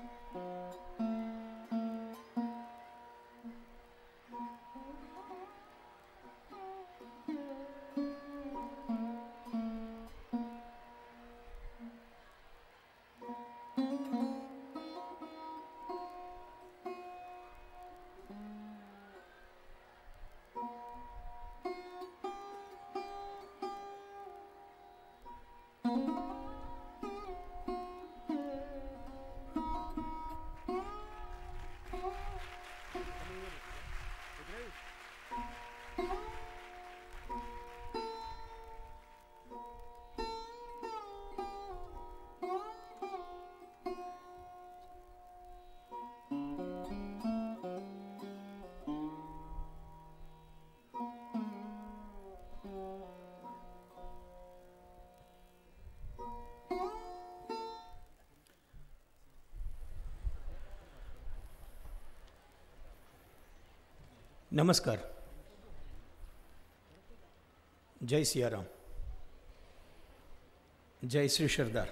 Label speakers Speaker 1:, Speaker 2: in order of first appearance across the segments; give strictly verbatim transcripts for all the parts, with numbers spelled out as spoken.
Speaker 1: નમસ્કાર. જય સિયારામ. જય શ્રી સરદાર.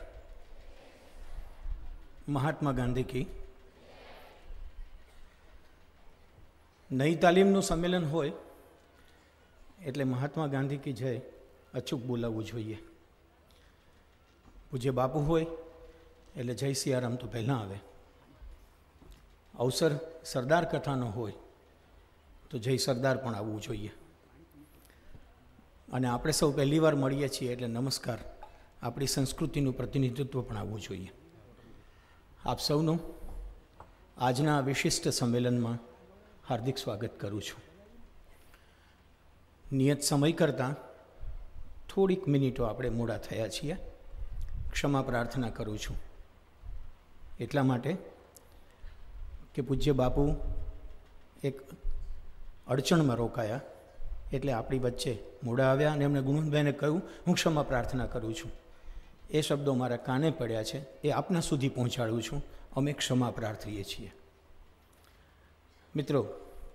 Speaker 1: મહાત્મા ગાંધી કી. નઈ તાલીમનું સંમેલન હોય એટલે મહાત્મા ગાંધી કી જય અચૂક બોલાવવું જોઈએ. પૂજ્ય બાપુ હોય એટલે જય સિયારામ તો પહેલાં આવે. અવસર સરદાર કથાનો હોય તો જય સરદાર પણ આવવું જોઈએ. અને આપણે સૌ પહેલી વાર મળીએ છીએ એટલે નમસ્કાર, આપણી સંસ્કૃતિનું પ્રતિનિધિત્વ પણ આવવું જોઈએ. આપ સૌનું આજના વિશિષ્ટ સંમેલનમાં હાર્દિક સ્વાગત કરું છું. નિયત સમય કરતાં થોડીક મિનિટો આપણે મોડા થયા છીએ, ક્ષમા પ્રાર્થના કરું છું. એટલા માટે કે પૂજ્ય બાપુ એક અડચણમાં રોકાયા એટલે આપણી વચ્ચે મોડા આવ્યા અને એમણે ગુણવંતભાઈને કહ્યું હું ક્ષમા પ્રાર્થના કરું છું. એ શબ્દો મારા કાને પડ્યા છે, એ આપના સુધી પહોંચાડું છું. અમે ક્ષમા પ્રાર્થીએ છીએ. મિત્રો,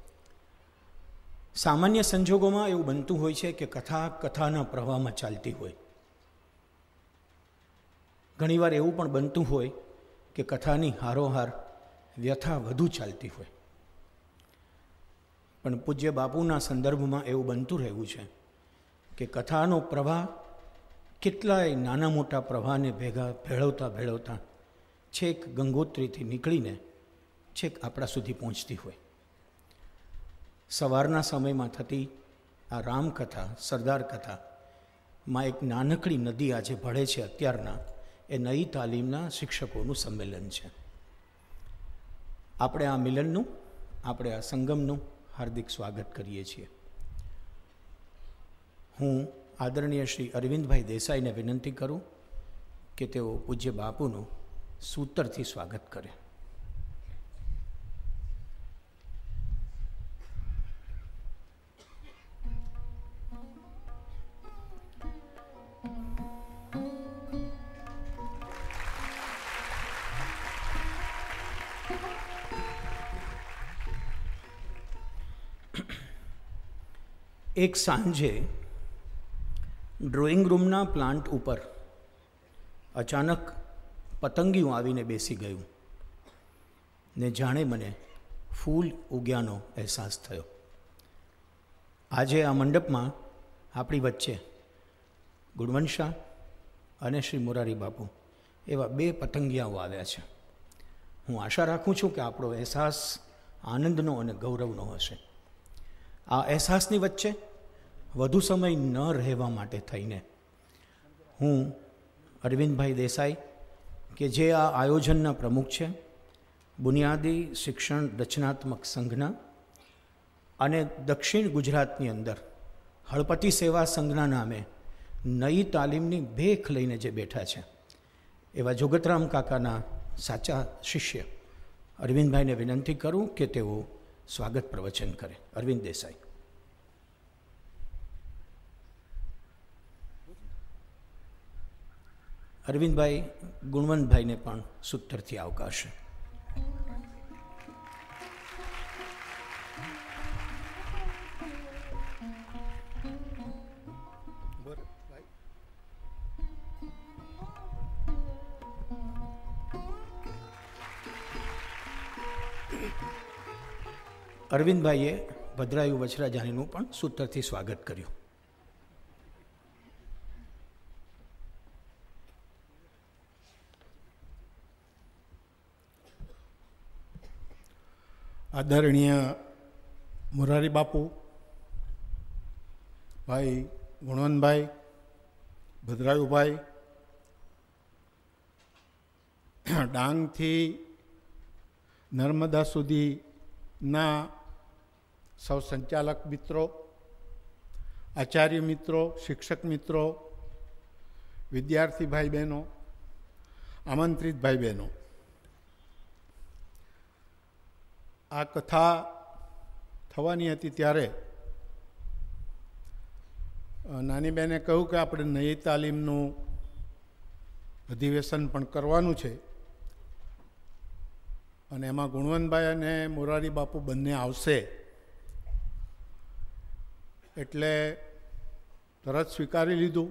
Speaker 1: સામાન્ય સંજોગોમાં એવું બનતું હોય છે કે કથા કથાના પ્રવાહમાં ચાલતી હોય. ઘણીવાર એવું પણ બનતું હોય કે કથાની હારોહાર વ્યથા વધુ ચાલતી હોય. પણ પૂજ્ય બાપુના સંદર્ભમાં એવું બનતું રહેવું છે કે કથાનો પ્રવાહ કેટલાય નાના મોટા પ્રવાહને ભેગા ભેળવતા ભેળવતા છેક ગંગોત્રીથી નીકળીને છેક આપણા સુધી પહોંચતી હોય. સવારના સમયમાં થતી આ રામકથા, સરદાર કથામાં એક નાનકડી નદી આજે ભળે છે અત્યારના, એ નઈ તાલીમના શિક્ષકોનું સંમેલન છે. આપણે આ મિલનનું, આપણે આ સંગમનું હાર્દિક સ્વાગત કરીએ છીએ. હું આદરણીય શ્રી અરવિંદભાઈ દેસાઈને વિનંતી કરું કે તેઓ પૂજ્ય બાપુનું સૂતરથી સ્વાગત કરે. એક સાંજે ડ્રોઈંગ રૂમના પ્લાન્ટ ઉપર અચાનક પતંગિયું આવીને બેસી ગયું ને જાણે મને ફૂલ ઉગ્યાનો અહેસાસ થયો. આજે આ મંડપમાં આપણી વચ્ચે ગુણવંત શાહ અને શ્રી મોરારી બાપુ એવા બે પતંગિયાઓ આવ્યા છે. હું આશા રાખું છું કે આપણો અહેસાસ આનંદનો અને ગૌરવનો હશે. આ અહેસાસની વચ્ચે વધુ સમય ન રહેવા માટે થઈને હું અરવિંદભાઈ દેસાઈ કે જે આ આયોજનના પ્રમુખ છે, બુનિયાદી શિક્ષણ રચનાત્મક સંઘના અને દક્ષિણ ગુજરાતની અંદર હળપતિ સેવા સંઘના નામે નઈ તાલીમની ભેખ લઈને જે બેઠા છે એવા જોગતરામ કાકાના સાચા શિષ્ય અરવિંદભાઈને વિનંતી કરું કે તેઓ સ્વાગત પ્રવચન કરે. અરવિંદ દેસાઈ. અરવિંદભાઈ ગુણવંતભાઈને પણ સૂત્રથી આવકારશે. અરવિંદભાઈએ ભદ્રાયુ વછરાજાનીનું પણ સૂત્રથી સ્વાગત કર્યું.
Speaker 2: આદરણીય મોરારી બાપુ, ભાઈ ગુણવંતભાઈ, ભદ્રાયુભાઈ, ડાંગથી નર્મદા સુધીના સૌ સંચાલક મિત્રો, આચાર્ય મિત્રો, શિક્ષક મિત્રો, વિદ્યાર્થી ભાઈ બહેનો, આમંત્રિત ભાઈ બહેનો, આ કથા થવાની હતી ત્યારે નાની બહેને કહ્યું કે આપણે નઈ તાલીમનું અધિવેશન પણ કરવાનું છે અને એમાં ગુણવંતભાઈ અને મોરારી બાપુ બંને આવશે, એટલે તરત સ્વીકારી લીધું.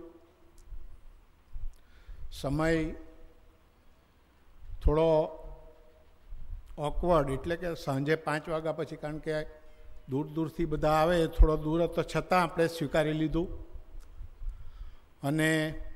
Speaker 2: સમય થોડો ઓકવર્ડ, એટલે કે સાંજે પાંચ વાગ્યા પછી, કારણ કે દૂર દૂરથી બધા આવે, થોડો દૂર હતો છતાં આપણે સ્વીકારી લીધું. અને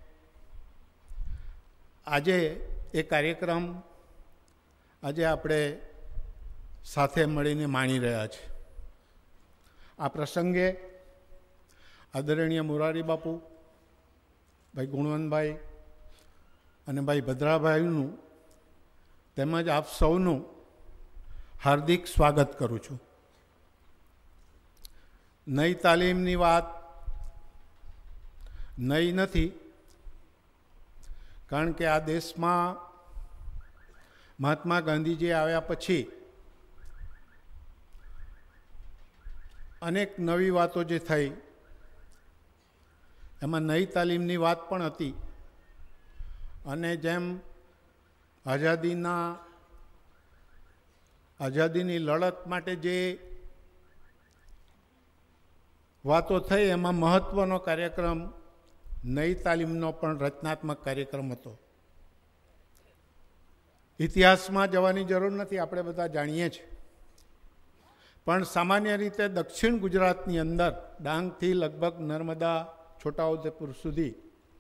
Speaker 2: આજે એ કાર્યક્રમ આજે આપણે સાથે મળીને માણી રહ્યા છીએ. આ પ્રસંગે આદરણીય મોરારી બાપુ, ભાઈ ગુણવંતભાઈ અને ભાઈ ભદ્રાભાઈનું તેમજ આપ સૌનું હાર્દિક સ્વાગત કરું છું. નઈ તાલીમની વાત નઈ નથી, કારણ કે આ દેશમાં મહાત્મા ગાંધીજી આવ્યા પછી અનેક નવી વાતો જે થઈ, એમાં નઈ તાલીમની વાત પણ હતી. અને જેમ આઝાદીના આઝાદીની લડત માટે જે વાતો થઈ, એમાં મહત્ત્વનો કાર્યક્રમ નઈ તાલીમનો પણ રચનાત્મક કાર્યક્રમ હતો. ઇતિહાસમાં જવાની જરૂર નથી, આપણે બધા જાણીએ છીએ. પણ સામાન્ય રીતે દક્ષિણ ગુજરાતની અંદર ડાંગથી લગભગ નર્મદા છોટાઉદેપુર સુધી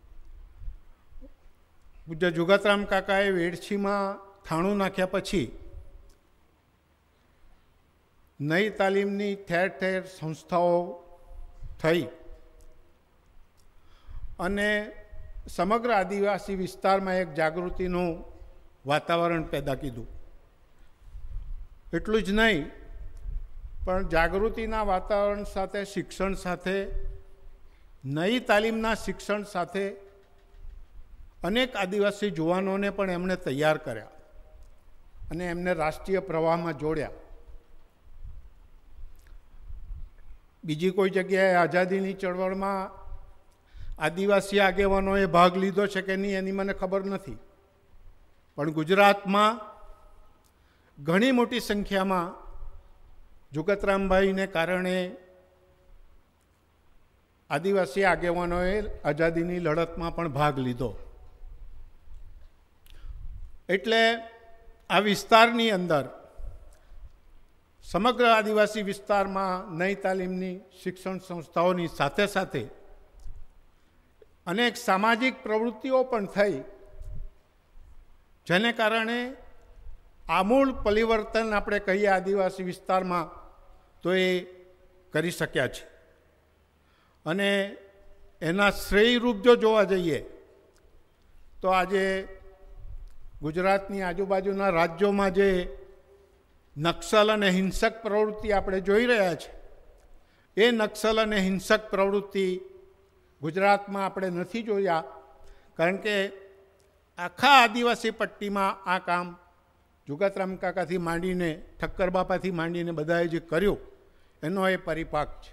Speaker 2: પૂજ્ય જુગતરામ કાકાએ વેડછીમાં થાણું નાખ્યા પછી નઈ તાલીમની ઠેર ઠેર સંસ્થાઓ થઈ અને સમગ્ર આદિવાસી વિસ્તારમાં એક જાગૃતિનું વાતાવરણ પેદા કીધું. એટલું જ નહીં, પણ જાગૃતિના વાતાવરણ સાથે, શિક્ષણ સાથે, નઈ તાલીમના શિક્ષણ સાથે અનેક આદિવાસી જુવાનોને પણ એમણે તૈયાર કર્યા અને એમને રાષ્ટ્રીય પ્રવાહમાં જોડ્યા. બીજી કોઈ જગ્યાએ આઝાદીની ચળવળમાં આદિવાસી આગેવાનોએ ભાગ લીધો છે કે નહીં એની મને ખબર નથી, પણ ગુજરાતમાં ઘણી મોટી સંખ્યામાં જુગતરામભાઈને કારણે આદિવાસી આગેવાનોએ આઝાદીની લડતમાં પણ ભાગ લીધો. એટલે આ વિસ્તારની અંદર, સમગ્ર આદિવાસી વિસ્તારમાં નઈ તાલીમની શિક્ષણ સંસ્થાઓની સાથે સાથે અનેક સામાજિક પ્રવૃત્તિઓ પણ થઈ, જેને કારણે આમૂલ પરિવર્તન આપણે કહીએ આદિવાસી વિસ્તારમાં તો એ કરી શક્યા છે. અને એના શ્રેયરૂપ જો જોવા જઈએ તો આજે ગુજરાતની આજુબાજુના રાજ્યોમાં જે નક્સલ અને હિંસક પ્રવૃત્તિ આપણે જોઈ રહ્યા છે, એ નક્સલ અને હિંસક પ્રવૃત્તિ ગુજરાતમાં આપણે નથી જોયા, કારણ કે આખા આદિવાસી પટ્ટીમાં આ કામ જુગતરામ કાકાથી માંડીને, ઠક્કર બાપાથી માંડીને બધાએ જે કર્યું એનો એ પરિપાક છે.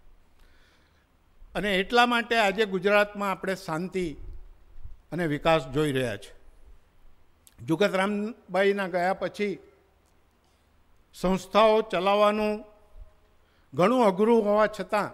Speaker 2: અને એટલા માટે આજે ગુજરાતમાં આપણે શાંતિ અને વિકાસ જોઈ રહ્યા છે. જુગતરામભાઈના ગયા પછી સંસ્થાઓ ચલાવવાનું ઘણું અઘરું હોવા છતાં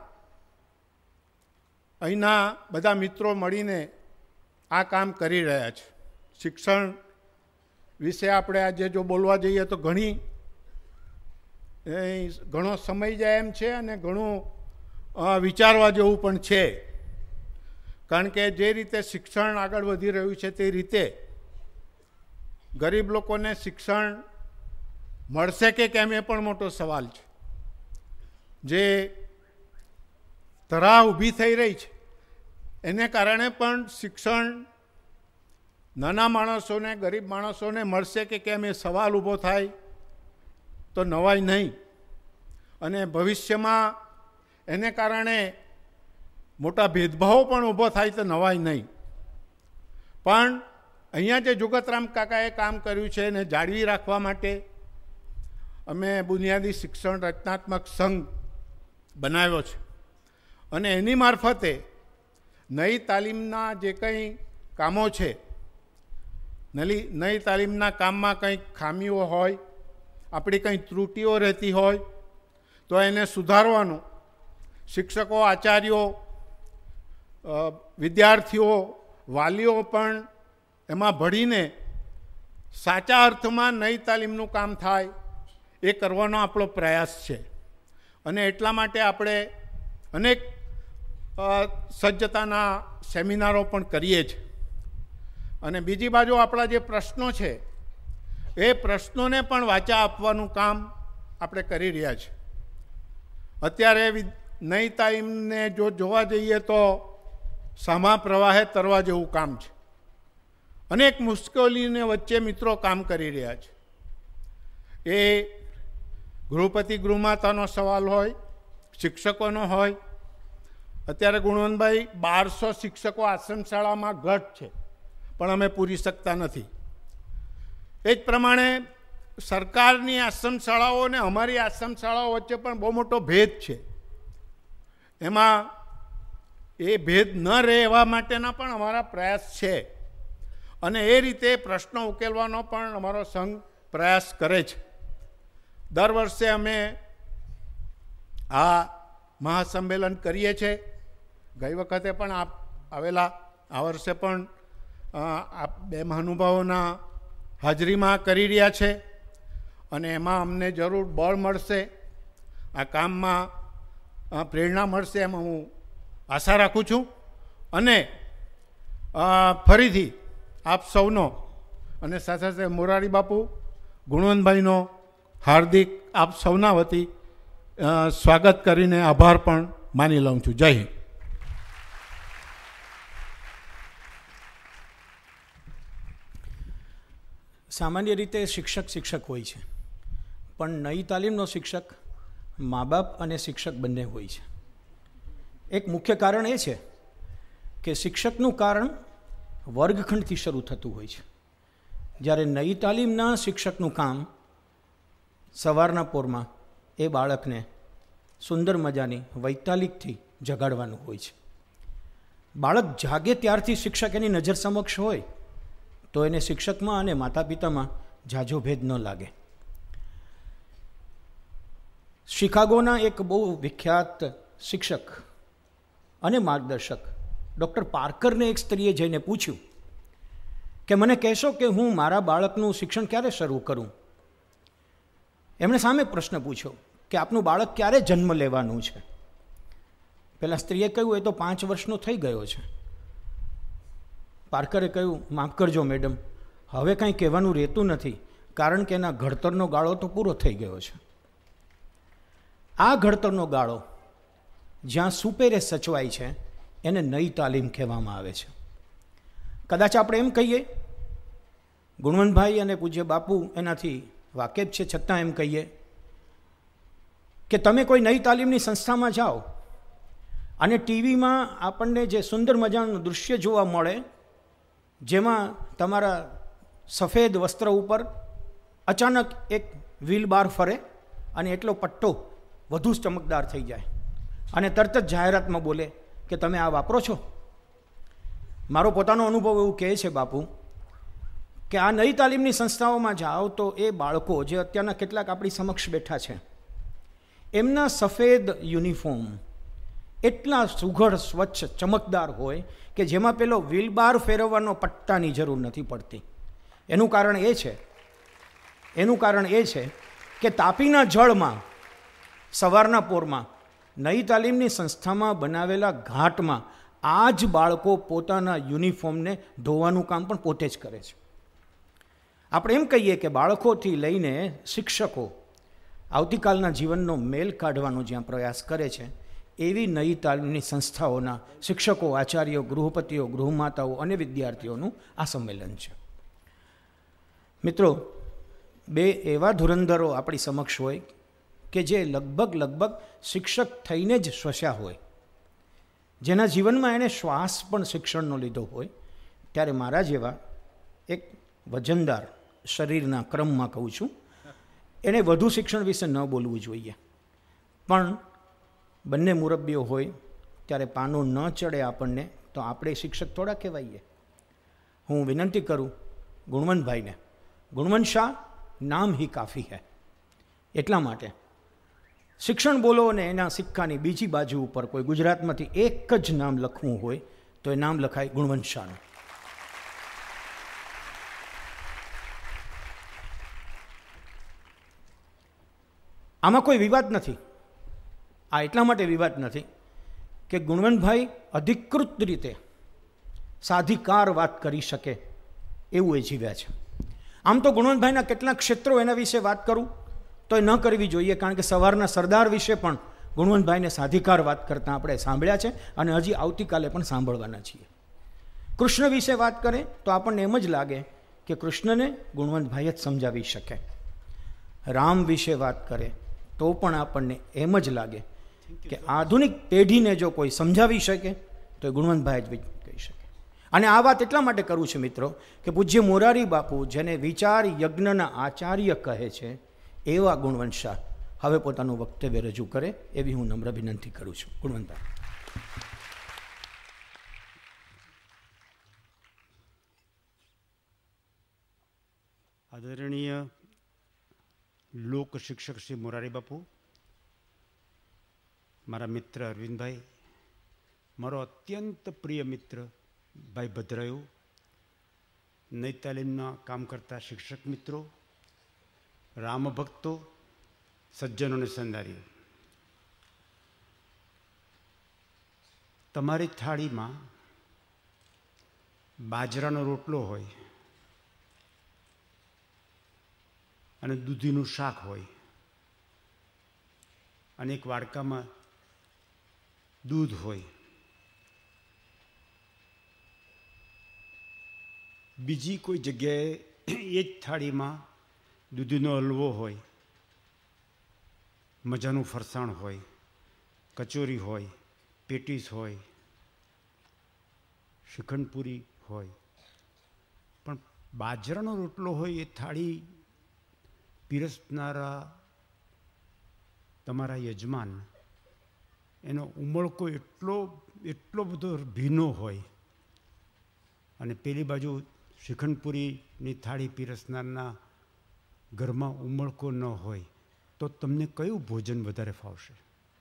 Speaker 2: અહીંના બધા મિત્રો મળીને આ કામ કરી રહ્યા છે. શિક્ષણ વિશે આપણે આજે જો બોલવા જઈએ તો ઘણી એ ઘણો સમય જાય એમ છે અને ઘણું વિચારવા જેવું પણ છે. કારણ કે જે રીતે શિક્ષણ આગળ વધી રહ્યું છે તે રીતે ગરીબ લોકોને શિક્ષણ મળશે કે કેમ એ પણ મોટો સવાલ છે. જે તરાહ ઊભી થઈ રહી છે એને કારણે પણ શિક્ષણ નાના માણસોને, ગરીબ માણસોને મળશે કે કેમ એ સવાલ ઊભો થાય તો નવાઈ નહીં. અને ભવિષ્યમાં એને કારણે મોટા ભેદભાવો પણ ઊભો થાય તો નવાઈ નહીં. પણ અહીંયા જે જુગતરામ કાકાએ કામ કર્યું છે એને જાળવી રાખવા માટે અમે બુનિયાદી શિક્ષણ રચનાત્મક સંઘ બનાવ્યો છે. અને એની મારફતે નવી તાલીમના જે કંઈ કામો છે, નવી નવી તાલીમના કામમાં કંઈક ખામીઓ હોય, આપણી કંઈ ત્રુટીઓ રહેતી હોય તો એને સુધારવાનું શિક્ષકો, આચાર્યો, વિદ્યાર્થીઓ, વાલીઓ પણ એમાં ભળીને સાચા અર્થમાં નવી તાલીમનું કામ થાય એ કરવાનો આપણો પ્રયાસ છે. અને એટલા માટે આપણે અનેક સજ્જતાના સેમિનારો પણ કરીએ છીએ. અને બીજી બાજુ આપણા જે પ્રશ્નો છે એ પ્રશ્નોને પણ વાચા આપવાનું કામ આપણે કરી રહ્યા છીએ. અત્યારે નવી તાલીમને જો જોવા જઈએ તો સામા પ્રવાહે તરવા જેવું કામ છે. અનેક મુશ્કેલીને વચ્ચે મિત્રો કામ કરી રહ્યા છે. એ ગૃહપતિ ગૃહમાતાનો સવાલ હોય, શિક્ષકોનો હોય. અત્યારે ગુણવંતભાઈ બારસો શિક્ષકો આશ્રમ શાળામાં ઘટ છે પણ અમે પૂરી શકતા નથી. એ જ પ્રમાણે સરકારની આશ્રમ શાળાઓ અને અમારી આશ્રમ શાળાઓ વચ્ચે પણ બહુ મોટો ભેદ છે. એમાં એ ભેદ ન રહે એવા માટેના પણ અમારા પ્રયાસ છે. અને એ રીતે પ્રશ્નો ઉકેલવાનો પણ અમારો સંઘ પ્રયાસ કરે છે. દર વર્ષે અમે આ મહાસંમેલન કરીએ છીએ. ગઈ વખતે પણ આપ આવેલા, આ વર્ષે પણ આપ બે મહાનુભાવોના હાજરીમાં કરી રહ્યા છે. અને એમાં અમને જરૂર બળ મળશે, આ કામમાં પ્રેરણા મળશે એમાં હું આશા રાખું છું. અને ફરીથી આપ સૌનો અને સાથે સાથે મોરારી બાપુ, ગુણવંતભાઈનો હાર્દિક આપ સૌના વતી સ્વાગત કરીને આભાર પણ માની લઉં છું. જય હિન્દ.
Speaker 1: સામાન્ય રીતે શિક્ષક શિક્ષક હોય છે, પણ નવી તાલીમનો શિક્ષક મા બાપ અને શિક્ષક બંને હોય છે. એક મુખ્ય કારણ એ છે કે શિક્ષકનું કારણ વર્ગખંડથી શરૂ થતું હોય છે, જ્યારે નવી તાલીમના શિક્ષકનું કામ સવારના પોરમાં એ બાળકને સુંદર મજાની વૈતાલિકથી જગાડવાનું હોય છે. બાળક જાગે ત્યારથી શિક્ષક એની નજર સમક્ષ હોય તો એને શિક્ષકમાં અને માતા પિતામાં ઝાઝો ભેદ ન લાગે. શિકાગોના એક બહુ વિખ્યાત શિક્ષક અને માર્ગદર્શક ડૉક્ટર પાર્કરને એક સ્ત્રીએ જઈને પૂછ્યું કે મને કહેશો કે હું મારા બાળકનું શિક્ષણ ક્યારે શરૂ કરું. એમણે સામે પ્રશ્ન પૂછ્યો કે આપનું બાળક ક્યારે જન્મ લેવાનું છે. પેલા સ્ત્રીએ કહ્યું એ તો પાંચ વર્ષનો થઈ ગયો છે. પાર્કરે કહ્યું માફ કરજો મેડમ, હવે કંઈ કહેવાનું રહેતું નથી, કારણ કે એના ઘડતરનો ગાળો તો પૂરો થઈ ગયો છે. આ ઘડતરનો ગાળો જ્યાં સુપેરે સચવાય છે એને નવી તાલીમ કહેવામાં આવે છે. કદાચ આપણે એમ કહીએ, ગુણવંતભાઈ અને પૂજ્ય બાપુ એનાથી વાકેફ છે, છતાં એમ કહીએ કે તમે કોઈ નવી તાલીમની સંસ્થામાં જાઓ અને ટીવીમાં આપણને જે સુંદર મજાનું દૃશ્ય જોવા મળે, જેમાં તમારા સફેદ વસ્ત્ર ઉપર અચાનક એક વ્હીલ બાર ફરે અને એટલો પટ્ટો વધુ ચમકદાર થઈ જાય અને તરત જ જાહેરાતમાં બોલે કે તમે આ વાપરો છો. મારો પોતાનો અનુભવ એવું કહે છે બાપુ કે આ નવી તાલીમની સંસ્થાઓમાં જાઓ તો એ બાળકો જે અત્યારના કેટલાક આપણી સમક્ષ બેઠા છે, એમના સફેદ યુનિફોર્મ એટલા સુઘડ, સ્વચ્છ, ચમકદાર હોય કે જેમાં પેલો વ્હીલબાર ફેરવવાનો પટ્ટાની જરૂર નથી પડતી. એનું કારણ એ છે એનું કારણ એ છે કે તાપીના જળમાં સવારના પોરમાં નઈ તાલીમની સંસ્થામાં બનાવેલા ઘાટમાં આ જ બાળકો પોતાના યુનિફોર્મને ધોવાનું કામ પણ પોતે જ કરે છે. આપણે એમ કહીએ કે બાળકોથી લઈને શિક્ષકો આવતીકાલના જીવનનો મેલ કાઢવાનો જ્યાં પ્રયાસ કરે છે, એવી નઈ તાલીમની સંસ્થાઓના શિક્ષકો, આચાર્યો, ગૃહપતિઓ, ગૃહમાતાઓ અને વિદ્યાર્થીઓનું આ સંમેલન છે. મિત્રો, બે એવા ધુરંધરો આપણી સમક્ષ હોય કે જે લગભગ લગભગ શિક્ષક થઈને જ શ્વસ્યા હોય, જેના જીવનમાં એણે શ્વાસ પણ શિક્ષણનો લીધો હોય, ત્યારે મારા જેવા એક વજનદાર શરીરના ક્રમમાં કહું છું, એણે વધુ શિક્ષણ વિશે ન બોલવું જોઈએ. પણ બંને મુરબ્બીઓ હોય ત્યારે પાનું ન ચડે આપણને, તો આપણે શિક્ષક થોડા કહેવાઈએ. હું વિનંતી કરું ગુણવંતભાઈને, ગુણવંત શાહ નામ હી કાફી હૈ. એટલા માટે શિક્ષણ બોલો અને એના સિક્કાની બીજી બાજુ ઉપર કોઈ ગુજરાતમાંથી એક જ નામ લખવું હોય તો એ નામ લખાય ગુણવંત શાહનું. આમાં કોઈ વિવાદ નથી. આ એટલા માટે વિવાદ નથી કે ગુણવંતભાઈ અધિકૃત રીતે સાધિકાર વાત કરી શકે એવું એ જીવ્યા છે. આમ તો ગુણવંતભાઈના કેટલાક ક્ષેત્રો એના વિશે વાત કરું તો એ ન કરવી જોઈએ, કારણ કે સવારના સરદાર વિશે પણ ગુણવંતભાઈને સાધિકાર વાત કરતાં આપણે સાંભળ્યા છે અને હજી આવતીકાલે પણ સાંભળવાના છીએ. કૃષ્ણ વિશે વાત કરે તો આપણને એમ જ લાગે કે કૃષ્ણને ગુણવંતભાઈ જ સમજાવી શકે. રામ વિશે વાત કરે તો પણ આપણને એમ જ લાગે કે આધુનિક પેઢીને જો કોઈ સમજાવી શકે તો એ ગુણવંતભાઈ જ કહી શકે. અને આ વાત એટલા માટે કરું છું મિત્રો કે પૂજ્ય મોરારી બાપુ, જેને વિચાર યજ્ઞના આચાર્ય કહે છે, એવા ગુણવંત શાહ હવે પોતાનું વક્તવ્ય રજૂ કરે એવી હું નમ્ર વિનંતી કરું છું. ગુણવંતભાઈ.
Speaker 3: આદરણીય લોક શિક્ષક શ્રી મોરારી બાપુ, મારા મિત્ર અરવિંદભાઈ, મારો અત્યંત પ્રિય મિત્ર ભાઈ ભદ્રાયુ, નઈ તાલીમના કામ કરતા શિક્ષક મિત્રો, રામભક્તો, સજ્જનો અને સંદારીઓ, તમારી થાળીમાં બાજરાનો રોટલો હોય અને દૂધીનું શાક હોય અને એક વાડકામાં દૂધ હોય, બીજી કોઈ જગ્યાએ એ જ થાળીમાં દૂધીનો હલવો હોય, મજાનું ફરસાણ હોય, કચોરી હોય, પેટીસ હોય, શ્રીખંડપુરી હોય, પણ બાજરાનો રોટલો હોય એ થાળી પીરસનારા તમારા યજમાન, એનો ઉમળકો એટલો એટલો બધો ભીનો હોય અને પેલી બાજુ શ્રીખંડપુરીની થાળી પીરસનારના ઘરમાં ઉમળકો ન હોય તો તમને કયું ભોજન વધારે ફાવશે?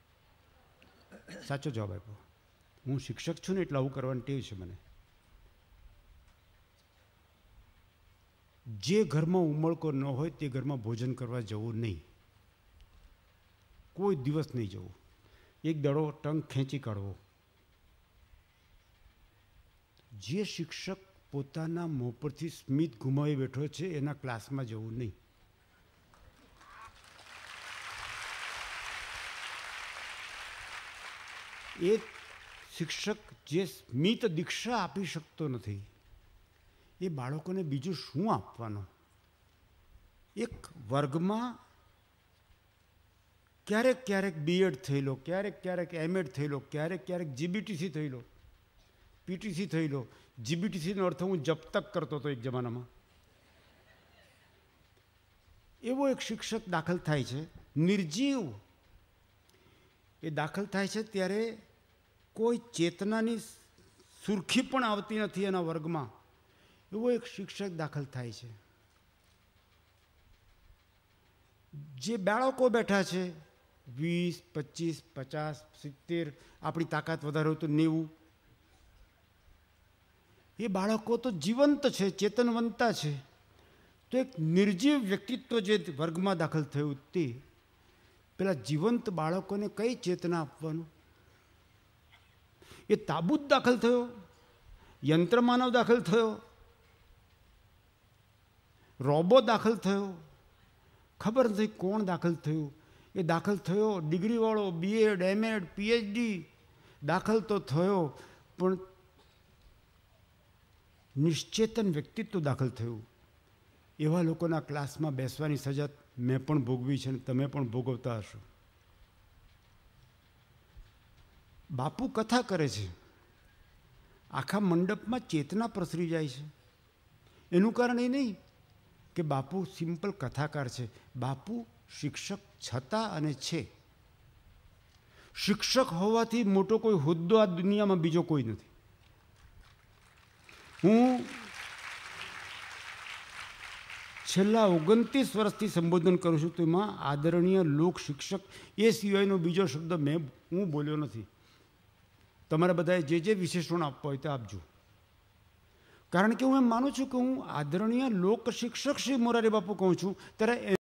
Speaker 3: સાચો જવાબ આપ્યો. હું શિક્ષક છું ને એટલે આવું કરવાની ટેવ છે મને. જે ઘરમાં ઉમળકો ન હોય તે ઘરમાં ભોજન કરવા જવું નહીં, કોઈ દિવસ નહીં જવું. એક દડો ટંક ખેંચી કાઢવો. જે શિક્ષક પોતાના મોં પરથી સ્મિત ગુમાવી બેઠો છે એના ક્લાસમાં જવું નહીં. એ શિક્ષક જે સ્મિત દીક્ષા આપી શકતો નથી એ બાળકોને બીજું શું આપવાનું? એક વર્ગમાં ક્યારેક ક્યારેક બીએડ થયેલો, ક્યારેક ક્યારેક એમએડ થયેલો, ક્યારેક ક્યારેક જીબીટીસી થયેલો, પીટીસી થયેલો. જીબીટીસીનો અર્થ હું જબ તક કરતો હતો એક જમાનામાં. એવો એક શિક્ષક દાખલ થાય છે, નિર્જીવ. એ દાખલ થાય છે ત્યારે કોઈ ચેતનાની સુરખી પણ આવતી નથી એના વર્ગમાં. એવો એક શિક્ષક દાખલ થાય છે. જે બાળકો બેઠા છે વીસ, પચીસ, પચાસ, સિત્તેર, આપણી તાકાત વધારે હોય તો નેવું, એ બાળકો તો જીવંત છે, ચેતનવંતા છે. તો એક નિર્જીવ વ્યક્તિત્વ જે વર્ગમાં દાખલ થયું તે પેલા જીવંત બાળકોને કઈ ચેતના આપવાનું? એ તાબૂત દાખલ થયો, યંત્રમાનવ દાખલ થયો, રોબો દાખલ થયો, ખબર નથી કોણ દાખલ થયું. એ દાખલ થયો ડિગ્રીવાળો, બીએડ, એમએડ, પીએચડી દાખલ તો થયો, પણ નિશ્ચેતન વ્યક્તિત્વ દાખલ થયું. એવા લોકોના ક્લાસમાં બેસવાની સજા મેં પણ ભોગવી છે અને તમે પણ ભોગવતા હશો. બાપુ કથા કરે છે, આખા મંડપમાં ચેતના પ્રસરી જાય છે. એનું કારણ એ નહીં કે બાપુ સિમ્પલ કથાકાર છે, બાપુ શિક્ષક છતાં અને છે. શિક્ષક હોવાથી મોટો કોઈ હોદ્દો આ દુનિયામાં બીજો કોઈ નથી. હું છેલ્લા ઓગણત્રીસ વર્ષથી સંબોધન કરું છું તો એમાં આદરણીય લોક શિક્ષક એ સિવાયનો બીજો શબ્દ મેં હું બોલ્યો નથી. તમારા બધાએ જે જે વિશેષણ આપવા હોય તે આપજો. કારણ કે હું એમ માનું છું કે હું આદરણીય લોક શિક્ષક શ્રી મોરારી બાપુ કહું છું ત્યારે